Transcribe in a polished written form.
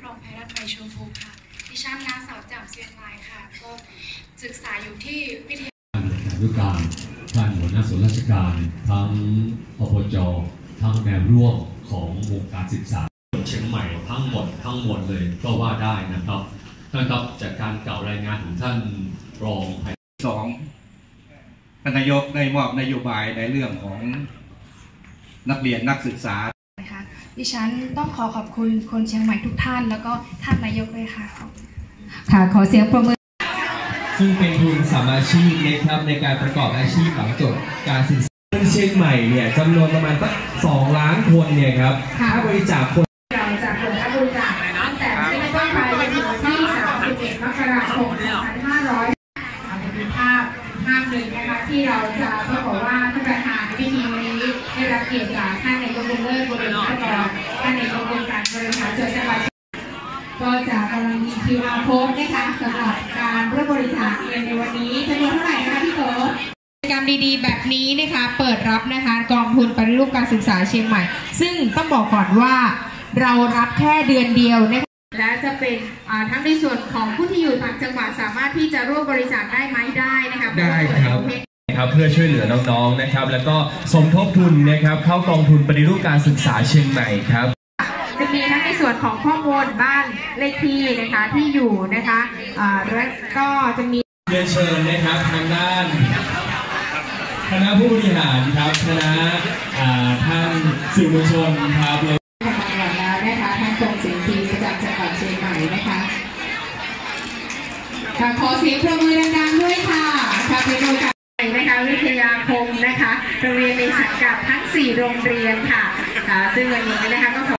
รองแพทย์ไทยชมพูค่ะดิฉันนางสาวแจ่มเชียงรายค่ะก็ศึกษาอยู่ที่วิทยาการท่านหัวหน้าส่วนราชการทั้งอบจทั้งแนวร่วมของวงการศึกษาเชียงใหม่ทั้งหมดเลยก็ว่าได้นะครับท่านครับจากการกล่าวรายงานของท่านรอง 2นายกได้มอบนโยบายในเรื่องของนักเรียนนักศึกษาดิฉันต้องขอบคุณคนเชียงใหม่ทุกท่านแล้วก็ท่านนายกเลยค่ะค่ะขอเสียงปรบมือซึ่งเป็นทุนสามาชีพนะครับในการประกอบอาชีพหลังจบการศึกษาเชียงใหม่เนี่ยจำนวนประมาณสัก2 ล้านคนเนี่ยครับถ้าบริจาคคนเราจะเปิดรับบริจาคตั้งแต่ช่วงต้นไปจนถึงที่31 มกราคม 2500จะมีภาพหนึ่งนะคะที่เราจะบอกว่าท่านประธานในพิธีวันนี้ได้รับเกียรติจากท่านนายกองค์เลิศบริหารกองท่านนายกองค์การบริหารส่วนจังหวัดก็จะกำลังมี QR Code นะคะสำหรับการร่วมบริจาคเงินในวันนี้จำนวนเท่าไหร่นะคะพี่โตกิจกรรมดีๆแบบนี้นะคะเปิดรับนะคะกองทุนปฏิรูปการศึกษาเชียงใหม่ซึ่งต้องบอกก่อนว่าเรารับแค่เดือนเดียวนะคะและจะเป็นทั้งในส่วนของผู้ที่อยู่ต่างจังหวัดสามารถที่จะร่วมบริจาคได้ไหมได้นะคะได้ครับเพื่อช่วยเหลือน้องๆนะครับแล้วก็สมทบทุนนะครับเข้ากองทุนปฏิรูปการศึกษาเชียงใหม่ครับจะมีทั้งในส่วนของข้อมูลบ้านเลขที่นะคะที่อยู่นะคะและก็จะมีเรียนเชิญนะครับทางด้านคณะผู้บริหารครับคณะท่านสื่อมวลชนครับทางจังหวัดแล้วนะคะท่านกรมศิลป์ประจำจังหวัดเชียงใหม่นะคะขอเสียงปรบมือดังๆด้วยค่ะค่ะเป็นโอกาสนะคะวิทยาคมนะคะโรงเรียนในสังกัดทั้ง4 โรงเรียนค่ะซึ่งวันนี้นะคะก็